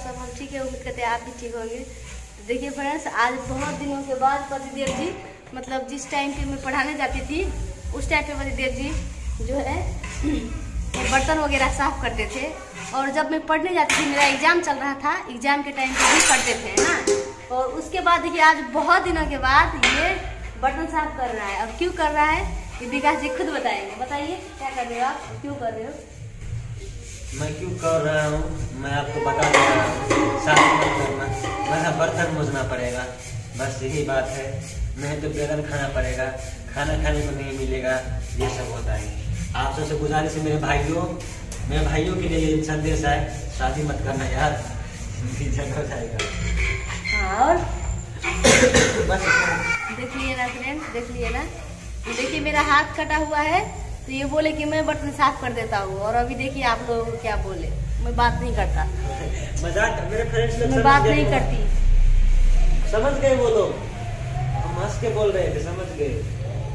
सब हम ठीक है, उम्मीद करते हैं आप भी ठीक होंगे। तो देखिए फ्रेंड्स, आज बहुत दिनों के बाद पतिदेव जी, मतलब जिस टाइम पे मैं पढ़ाने जाती थी उस टाइम पे पतिदेव जी जो है बर्तन वगैरह साफ करते थे। और जब मैं पढ़ने जाती थी, मेरा एग्जाम चल रहा था, एग्जाम के टाइम पे भी पढ़ते थे ना। और उसके बाद देखिए आज बहुत दिनों के बाद ये बर्तन साफ कर रहा है। और क्यों कर रहा है ये विकास जी खुद बताएंगे। बताइए क्या कर रहे हो आप, क्यों कर रहे हो? मैं क्यों कर रहा हूँ मैं आपको बता दे रहा हूँ। साफ मत करना, वरना बर्तन मोजना पड़ेगा, बस यही बात है। नहीं तो बेलन खाना पड़ेगा, खाना खाने को नहीं मिलेगा, ये सब होता है। आप सबसे गुजारिश है मेरे भाइयों के लिए ये संदेश है, शादी मत करना यार, जगह हो जाएगा। हाँ, और बस देख लिए ना फ्रेंड, देख लिए ना। ये देखिए मेरा हाथ कटा हुआ है, तो ये बोले कि मैं बर्तन साफ कर देता हूँ। और अभी देखिए आप लोगों को क्या बोले, मैं बात नहीं करता, मजाक मेरे फ्रेंड्स लोग मैं बात नहीं करती। समझ गए वो लोग, हम हंस के बोल रहे थे, समझ गए।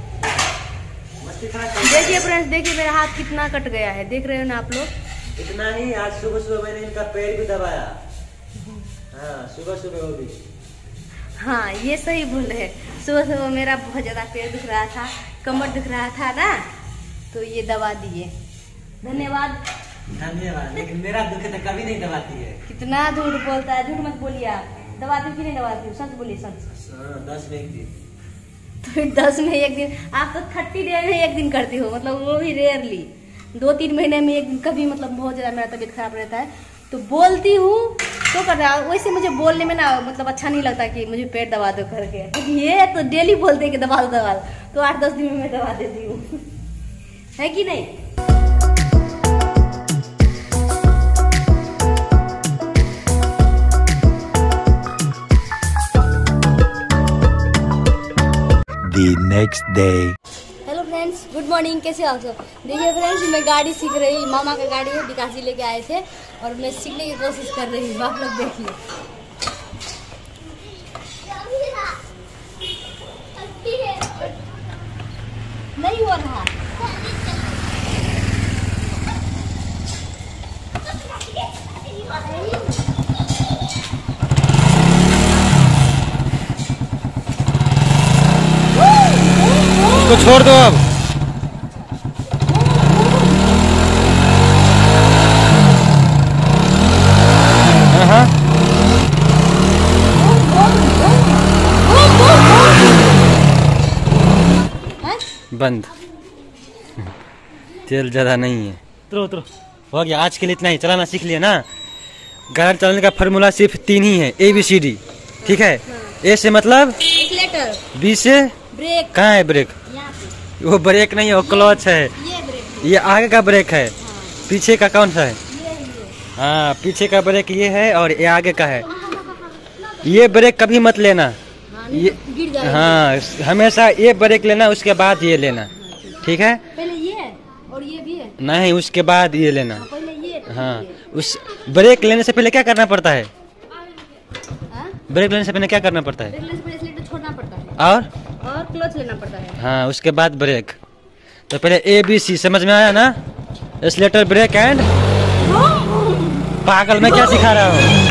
देखिए फ्रेंड्स, देखिए मेरा हाथ कितना कट गया है, देख रहे हो ना आप लोग। इतना ही, आज सुबह सुबह मैंने इनका पैर भी दबाया। हाँ, सुबह सुबह वो भी। हाँ, ये सही बोले हैं। सुबह सुबह मेरा बहुत ज्यादा पैर दुख रहा था, कमर दुख रहा था ना, तो ये दबा दिए। धन्यवाद। लेकिन मेरा दुख तो कभी नहीं दबाती है। कितना झूठ बोलता है, झूठ मत बोलिए आप। दबाती कि नहीं दबाती, सच बोलिए, सच। 10 में एक दिन। तो 10 में एक दिन, आप तो 30 डे में एक दिन करती हो, मतलब वो भी रेयरली 2-3 महीने में एक दिन। कभी मतलब बहुत ज्यादा मेरा तबीयत खराब रहता है तो बोलती हूँ तो कर रहा। वैसे मुझे बोलने में ना मतलब अच्छा नहीं लगता कि मुझे पेट दबा दो करके। ये तो डेली बोलते हैं कि दबा दो, तो 8-10 दिन में मैं दबा देती हूँ, है कि नहीं? The next day. Hello friends, good morning, कैसे हो आप सब? देखिए फ्रेंड्स, मैं गाड़ी सीख रही हूँ, मामा का गाड़ी है, विकास जी लेके आए थे और मैं सीखने की कोशिश कर रही हूँ। आप लोग देखिए। नहीं हो रहा। उसको छोड़ दो अब। हाँ, बंद। तेल ज्यादा नहीं है। उतरो हो गया, आज के लिए इतना ही। चलाना सीख लिया ना। गाड़ी चलाने का फार्मूला सिर्फ 3 ही है, ABCD, ठीक है? A से मतलब एक्सीलेटर, B से ब्रेक। कहाँ है ब्रेक? यहाँ पे। वो ब्रेक नहीं है, वो क्लच है। ये ब्रेक, ये आगे का ब्रेक है। पीछे का कौन सा है? ये। हाँ, पीछे का ब्रेक ये है और ये आगे का है। ये ब्रेक कभी मत लेना, ये गिर जाएगा। हाँ, हमेशा ये ब्रेक लेना, उसके बाद ये लेना, ठीक है? पहले ये और ये भी है। नहीं, उसके बाद ये लेना। पहले ये। हाँ, उस ब्रेक लेने से पहले क्या करना पड़ता है? हाँ? ब्रेक लेने से पहले क्या करना पड़ता है? ब्रेक लेने से पहले एक्सीलेटर छोड़ना पड़ता है और क्लच लेना पड़ता है। हाँ, उसके बाद ब्रेक। तो पहले ABC समझ में आया ना? Accelerator, brake and. पागल, मैं क्या सिखा रहा हूँ?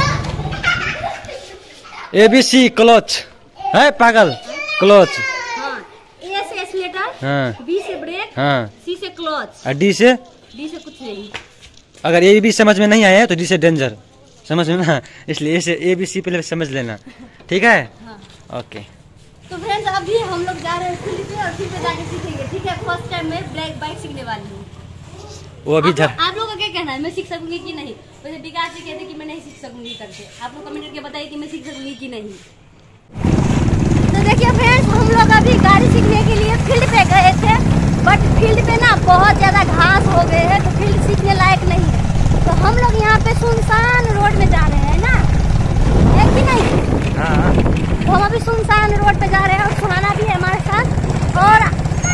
ABC क्लच है पागल, क्लच। हाँ, A से एक्सीलेटर, हाँ B से ब्रेक, हाँ, C से क्लच, और D से कुछ नहीं। अगर A B समझ में नहीं आया तो D से डेंजर, समझ में ना? इसलिए A से ABC पहले समझ लेना, ठीक है? हाँ। ओके। तो फ्रेंड्स, अभी हम लोग जा रहे हैं फील्ड पे और फील्ड पे जाके सीखेंगे, ठीक है? फर्स्ट टाइम मैं बाइक सीखने वाली हूँ। वो अभी आप लोगों का क्या कहना है, मैं सीख सकूंगी कि नहीं? वैसे विकास जी कहते कि मैं नहीं सीख सकूंगी करके। आप लोग कमेंट करके बताइए कि मैं सीख सकूंगी कि नहीं। तो देखिए फ्रेंड्स, हम लोग अभी गाड़ी सीखने के लिए फील्ड पे गए थे, बट फील्ड पे ना बहुत ज्यादा घास हो गए हैं, तो फील्ड सीखने लायक नहीं है। तो हम लोग यहाँ पे सुनसान रोड में जा रहे हैं ना, है कि नहीं? हाँ। तो हम अभी सुनसान रोड पे जा रहे हैं और सुहाना भी है हमारे साथ। और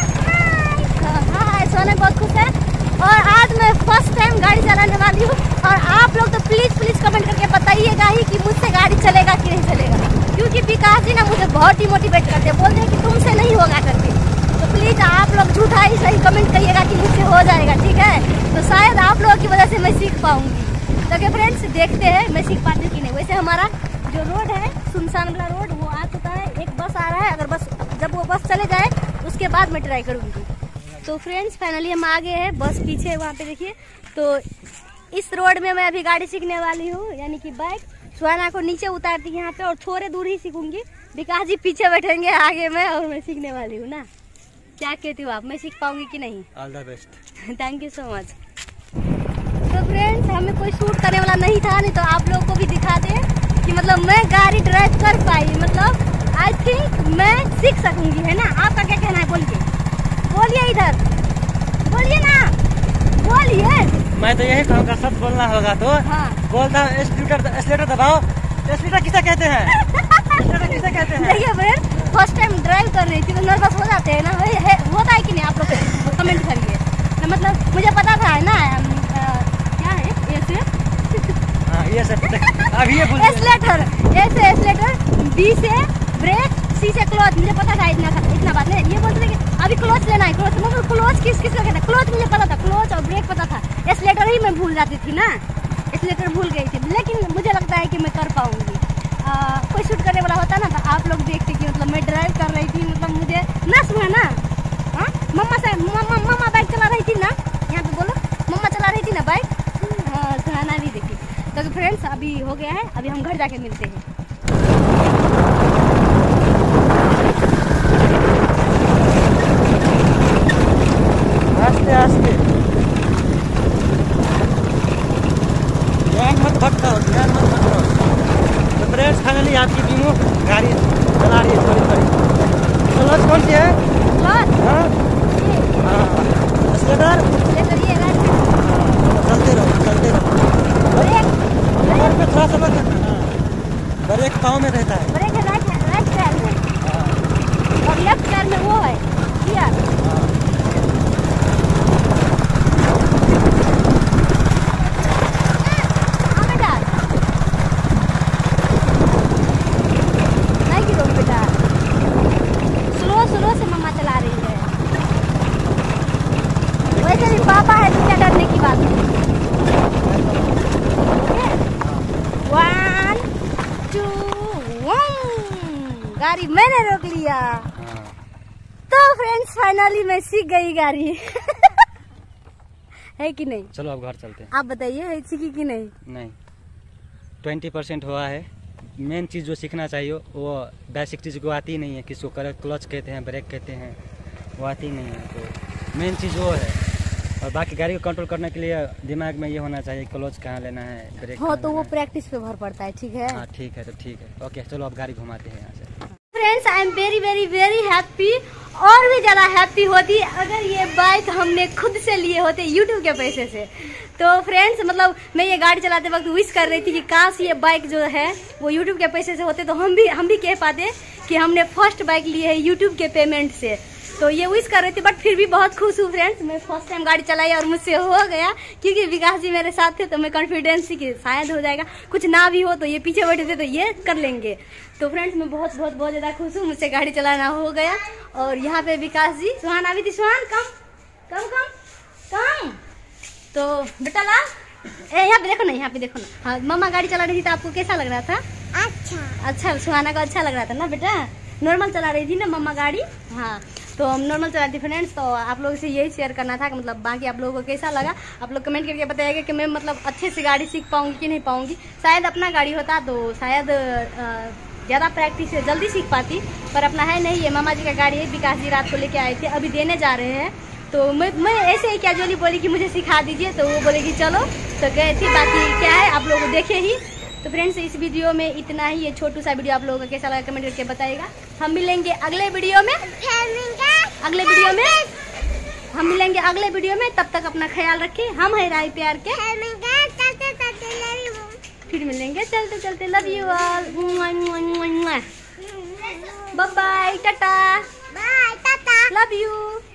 हाँ, सोना बहुत खुश है। और आज मैं फर्स्ट टाइम गाड़ी चलाने वाली हूँ। और आप लोग तो प्लीज कमेंट करके बताइएगा ही कि मुझसे गाड़ी चलेगा कि नहीं चलेगा, क्योंकि विकास जी ना मुझे बहुत ही मोटिवेट करते हैं, बोलते हैं कि तुमसे नहीं होगा करके। तो प्लीज आप लोग झूठा ही सही कमेंट करिएगा कि मुझसे हो जाएगा, ठीक है? तो शायद आप लोगों की वजह से मैं सीख पाऊंगी। तो फ्रेंड्स देखते हैं मैं सीख पाती हूँ कि नहीं। वैसे हमारा जो रोड है सुनसान वाला रोड वो आ चुका है। एक बस आ रहा है, अगर बस जब वो बस चले जाए उसके बाद मैं ट्राई करूँगी। तो फ्रेंड्स फाइनली हम आ गए हैं, बस पीछे वहाँ पे देखिए। तो इस रोड में मैं अभी गाड़ी सीखने वाली हूँ, यानी कि बाइक। सुहाना को नीचे उतारती यहाँ पे और थोड़े दूर ही सीखूंगी। विकास जी पीछे बैठेंगे आगे में और मैं सीखने वाली हूँ ना। क्या कहती हो आप, मैं सीख पाऊंगी कि नहीं? All the best. Thank you so much. तो फ्रेंड्स हमें कोई शूट करने वाला नहीं था, नहीं तो आप लोगों को भी दिखा दे कि मतलब मैं गाड़ी ड्राइव कर पाई। मतलब आई थिंक मैं सीख सकूंगी, है ना। आपका क्या कहना है? बोलिए इधर बोलिए ना, बोलिए। मैं तो यही कहूँगा, सब बोलना होगा तो हाँ। बोलता एक्सीलेटर दबाओ। एक्सीलेटर किसे कहते हैं? एक्सीलेटर किसे कहते हैं? देखिए फ्रेंड, फर्स्ट टाइम ड्राइव कर रही थी तो नर्वस हो जाते हैं ना, होता है कि नहीं? आप लोग कमेंट करिए। मतलब मुझे पता था है ना, क्या है ये से अभी ये एक्सीलेटर, ए से एक्सीलेटर, बी से ब्रेक, सी से क्लच। मुझे पता था, इतना बात नहीं। ये बोलते थे कि अभी क्लच लेना है, क्लच। मतलब क्लच किस को कहते हैं? क्लच मुझे पता था, क्लच और ब्रेक पता था। एक्सीलेटर ही मैं भूल जाती थी ना, एक्सीलेटर भूल गई थी। लेकिन मुझे लगता है कि मैं कर पाऊंगी। कोई शूट करने वाला होता ना तो आप लोग देखते कि मतलब मैं ड्राइव कर रही थी, मतलब मुझे नस हुआ ना। हाँ, मम्मा बाइक चला रही थी ना, यहाँ पे बोलो, मम्मा चला रही थी ना बाइक। हाँ, सुहाना भी देखी। तो फ्रेंड्स अभी हो गया है, अभी हम घर जाके मिलते हैं। आस्ते आस्ते, ध्यान मत भटकाओ। तो फ्रेंड्स फाइनली आपकी बीमो गाड़ी चला रही है थोड़ी थोड़ी। क्लच कौन सी है? क्लच? हाँ एक्सीलेटर चलते रहो। ब्रेक पे थोड़ा सा मत करना। ब्रेक पाँव में रहता है। ब्रेक राइट पैर में और लेफ्ट पैर में वो है गियर। स्लो से मम्मा चला रही है। वैसे भी पापा है तो क्या डरने की बात है। 1 2 1 गाड़ी मैंने रोक लिया। तो फ्रेंड्स फाइनली मैं सीख गई गाड़ी। है कि नहीं? चलो अब घर चलते हैं। आप बताइए सीखी कि नहीं? नहीं, 20% हुआ है। मेन चीज़ जो सीखना चाहिए वो बेसिक चीज़ को आती ही नहीं है। किसको क्लच कहते हैं, ब्रेक कहते हैं, वो आती नहीं है। तो मेन चीज़ वो है। और बाकी गाड़ी को कंट्रोल करने के लिए दिमाग में ये होना चाहिए क्लच कहाँ लेना है, ब्रेक। हाँ, तो वो प्रैक्टिस पे भर पड़ता है। ठीक है, हाँ ठीक है, तो ठीक है, ओके चलो अब गाड़ी घुमाते हैं यहाँ से। Friends I am very very very happy. और भी ज़्यादा हैप्पी होती अगर ये बाइक हमने खुद से लिए होते यूट्यूब के पैसे से। तो फ्रेंड्स मतलब मैं ये गाड़ी चलाते वक्त विश कर रही थी कि काश ये बाइक जो है वो यूट्यूब के पैसे से होते, तो हम भी कह पाते कि हमने फर्स्ट बाइक ली है यूट्यूब के पेमेंट से। तो ये विश कर रही थी, बट फिर भी बहुत खुश हूँ फ्रेंड्स। मैं फर्स्ट टाइम गाड़ी चलाई और मुझसे हो गया, क्योंकि विकास जी मेरे साथ थे। तो मैं कॉन्फिडेंस थी कि शायद हो जाएगा, कुछ ना भी हो तो ये पीछे बैठे थे तो ये कर लेंगे। तो फ्रेंड्स मैं बहुत ज़्यादा खुश हूँ, मुझसे गाड़ी चलाना हो गया। और यहाँ पे विकास जी, सुहाना भी थी। सुहान कम। तो बेटा ला, यहाँ पे देखो ना, यहाँ पे देखो ना। हाँ, मम्मा गाड़ी चला रही थी तो आपको कैसा लग रहा था? अच्छा, सुहाना को अच्छा लग रहा था ना बेटा। नॉर्मल चला रही थी ना मम्मा गाड़ी। हाँ, तो हम नॉर्मल चलाती थी फ्रेंड्स। तो आप लोगों से यही शेयर करना था कि मतलब बाकी आप लोगों को कैसा लगा, आप लोग कमेंट करके बताइएगा कि मैं मतलब अच्छे से गाड़ी सीख पाऊंगी कि नहीं पाऊंगी। शायद अपना गाड़ी होता तो शायद ज़्यादा प्रैक्टिस से जल्दी सीख पाती, पर अपना है नहीं। ये मामा जी का गाड़ी है, विकास जी रात को लेके आए थे, अभी देने जा रहे हैं। तो मैं ऐसे ही कैजुअली बोली कि मुझे सिखा दीजिए, तो वो बोले कि चलो, तो गए थे। बाकी क्या है आप लोग देखे ही। तो फ्रेंड्स इस वीडियो में इतना ही। ये छोटू सा वीडियो आप लोगों का कैसा लगा कमेंट करके बताइएगा। हम मिलेंगे अगले वीडियो में। तब तक अपना ख्याल रखें। हम है राय प्यार के, फिर मिलेंगे चलते चलते। Love you all, bye bye, tata, love you.